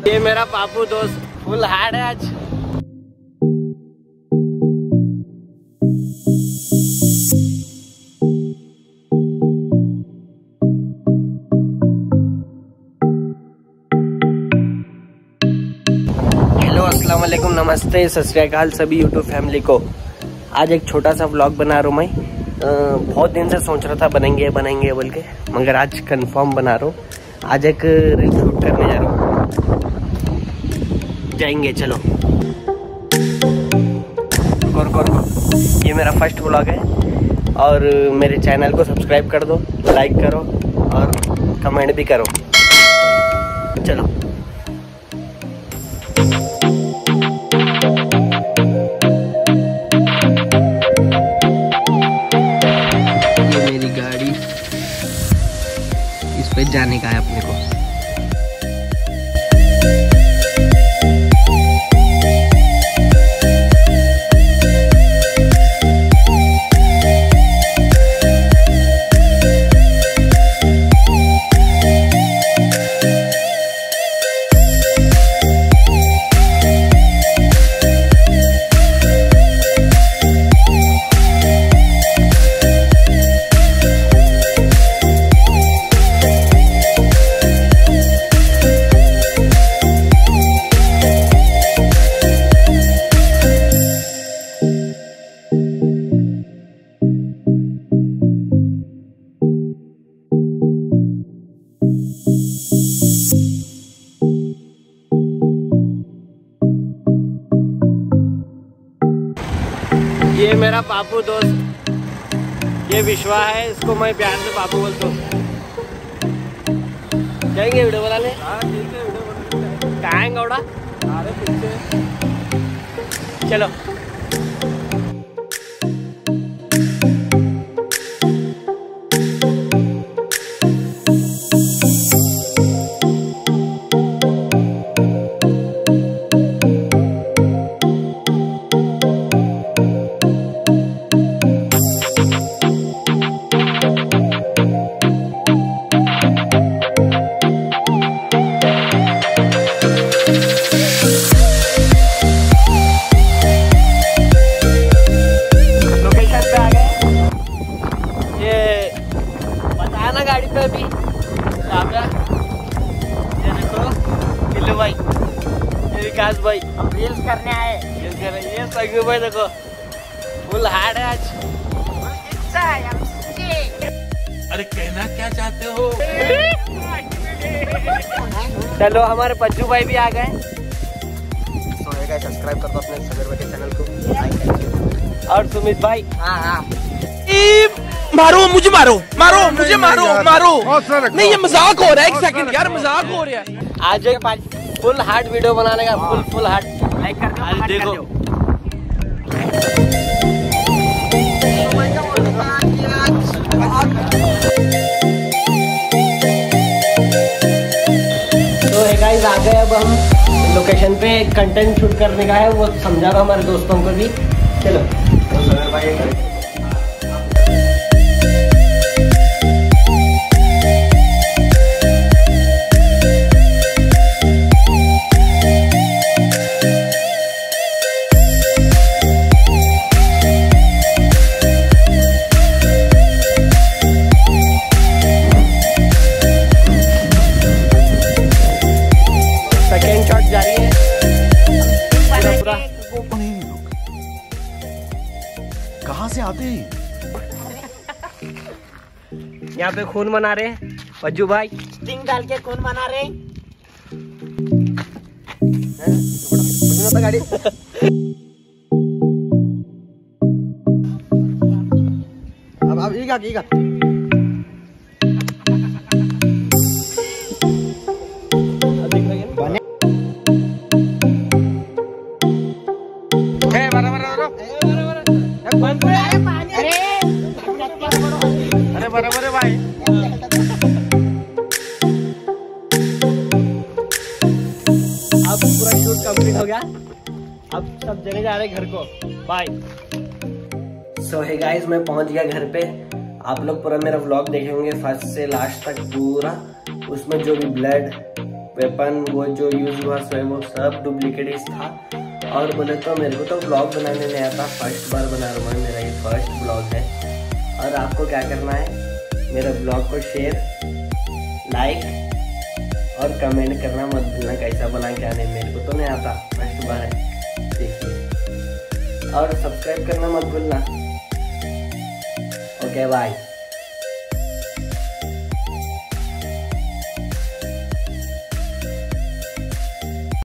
ये मेरा पापू दोस्त फुल हार्ड है आज। हेलो अस्सलाम वालेकुम, नमस्ते, सत श्री अकाल सभी यूट्यूब फैमिली को। आज एक छोटा सा व्लॉग बना रहा हूँ मैं। बहुत दिन से सोच रहा था बनेंगे बोल के, मगर आज कंफर्म बना रहा हूँ। आज एक रील शूट करने जा रहा हूँ, जाएंगे चलो। ये मेरा फर्स्ट व्लॉग है और मेरे चैनल को सब्सक्राइब कर दो, लाइक करो और कमेंट भी करो। चलो जाने का है अपने को। ये मेरा पापू दोस्त, ये विश्वा है, इसको मैं प्यार से पापू बोलता हूँ। जाएंगे वीडियो बनाने? कहाँ है गौड़ा? चलो गाड़ी पे अभी ये देखो किल्लू भाई, ये विकास भाई, हम रील्स करने आए। रील्स कर रहे हैं संगू भाई, देखो फुल हार्ड है आज। अरे कहना क्या चाहते हो? चलो हमारे पज्जू भाई भी आ गए। सब्सक्राइब कर दो अपने सगर भाई के चैनल को। और सुमित भाई, हाँ मारो मुझे, मारो मुझे, मारो नहीं, ये मजाक हो रहा है। एक सेकंड यार, मजाक हो रहा है। आज एक फुल हार्ड वीडियो बनाने का, फुल हार्ड। लाइक कर दो, देखो तो है गाइस, आ गए अब हम लोकेशन पे। कंटेंट शूट करने का है, वो समझा रहा हमारे दोस्तों को भी। चलो कहाँ से आते हैं? यहाँ पे खून मना रहे पज्जू भाई, स्टिंग डाल के खून मना रहे। गाड़ी अब ಈಗ बराबर है भाई। अब पूरा शूट कंप्लीट हो गया, अब सब चले जा रहे घर को। बाय। सो हे गाइस, मैं पहुंच गया घर पे। आप लोग पूरा मेरा व्लॉग देखे होंगे फर्स्ट से लास्ट तक पूरा। उसमें जो भी ब्लड वेपन वो जो यूज हुआ वो सब डुप्लीकेट था। और बोले तो मेरे को तो ब्लॉग बनाने नहीं आता, फर्स्ट बार बना रहा हूँ, मेरा ये फर्स्ट ब्लॉग है। और आपको क्या करना है, मेरे ब्लॉग को शेयर, लाइक और कमेंट करना मत भूलना, कैसा बना क्या नहीं, मेरे को तो नहीं आता, फर्स्ट बार है, देखिए। और सब्सक्राइब करना मत भूलना। Okay bye.